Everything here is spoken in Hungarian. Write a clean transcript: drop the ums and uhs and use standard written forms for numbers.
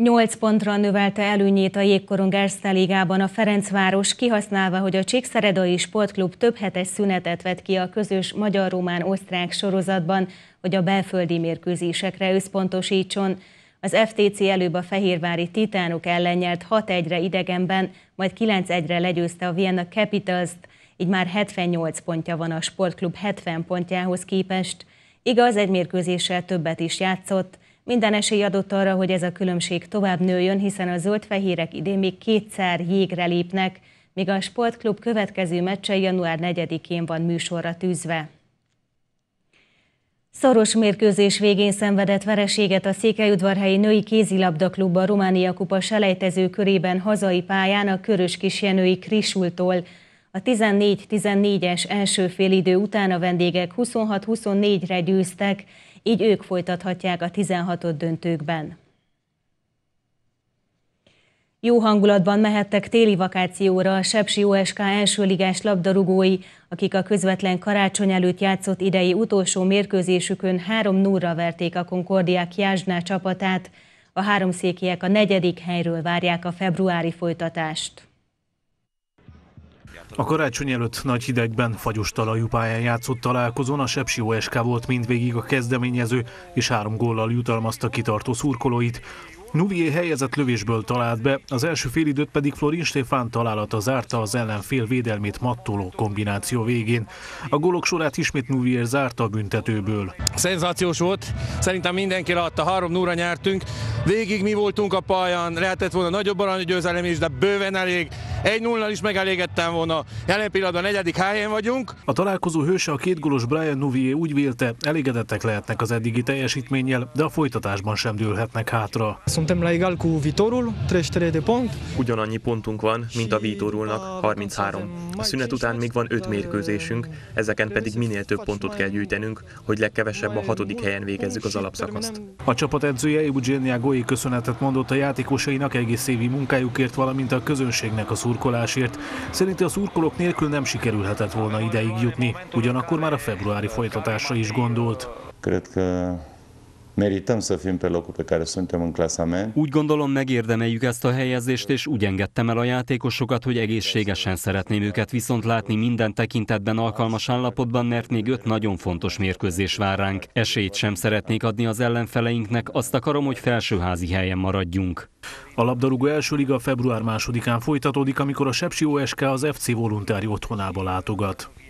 8 pontra növelte előnyét a jégkorong Erste Ligában a Ferencváros, kihasználva, hogy a Csíkszeredai Sportklub több hetes szünetet vett ki a közös magyar-román-osztrák sorozatban, hogy a belföldi mérkőzésekre összpontosítson. Az FTC előbb a fehérvári Titánok ellen nyert 6-1-re idegenben, majd 9-1-re legyőzte a Vienna Capitals-t, így már 78 pontja van a sportklub 70 pontjához képest. Igaz, egy mérkőzéssel többet is játszott. Minden esély adott arra, hogy ez a különbség tovább nőjön, hiszen a zöldfehérek idén még kétszer jégre lépnek, míg a sportklub következő meccse január 4-én van műsorra tűzve. Szoros mérkőzés végén szenvedett vereséget a Székelyudvarhelyi Női Kézilabda-klub a Románia Kupa selejtező körében hazai pályán a Köröskisjenői Krisultól. A 14-14-es első félidő után a vendégek 26-24-re győztek, így ők folytathatják a 16. döntőkben. Jó hangulatban mehettek téli vakációra a Sepsi OSK elsőligás labdarúgói, akik a közvetlen karácsony előtt játszott idei utolsó mérkőzésükön 3-0-ra verték a Concordia Kiázsná csapatát. A háromszékiek a 4. helyről várják a februári folytatást. A karácsony előtt nagy hidegben, fagyos talajú pályán játszott találkozón a Sepsi OSK volt mindvégig a kezdeményező, és 3 góllal jutalmazta kitartó szurkolóit. Nuvié helyezett lövésből talált be, az első félidőt pedig Florin Stefán találata zárta az ellenfél védelmét mattoló kombináció végén. A gólok sorát ismét Nuvié zárta a büntetőből. Szenzációs volt, szerintem mindenki adta, 3-0-ra nyertünk, végig mi voltunk a pályán, lehetett volna nagyobb aranygyőzelem is, de bőven elég, 1-0-nal is megelégedtem volna, jelen pillanatban 4. helyen vagyunk. A találkozó hőse, a 2 gólos Brian Nuvié úgy vélte, elégedettek lehetnek az eddigi teljesítménnyel, de a folytatásban sem dőlhetnek hátra. Ugyanannyi pontunk van, mint a Vitorulnak, 33. A szünet után még van 5 mérkőzésünk, ezeken pedig minél több pontot kell gyűjtenünk, hogy legkevesebb a 6. helyen végezzük az alapszakaszt. A csapat edzője Eugenia Goi köszönetet mondott a játékosainak egész évi munkájukért, valamint a közönségnek a szurkolásért. Szerinte a szurkolók nélkül nem sikerülhetett volna ideig jutni, ugyanakkor már a februári folytatásra is gondolt. Merităm să fim pe locul pe care suntem în clasament. Úgy gondolom, megérdemeljük ezt a helyezést, és úgy engedtem el a játékosokat, hogy egészségesen szeretném őket viszont látni minden tekintetben alkalmas állapotban, mert még 5 nagyon fontos mérkőzés vár ránk. Esélyt sem szeretnék adni az ellenfeleinknek, azt akarom, hogy felsőházi helyen maradjunk. A labdarúgó első liga február 2-án folytatódik, amikor a Sepsi OSK az FC Voluntári otthonába látogat.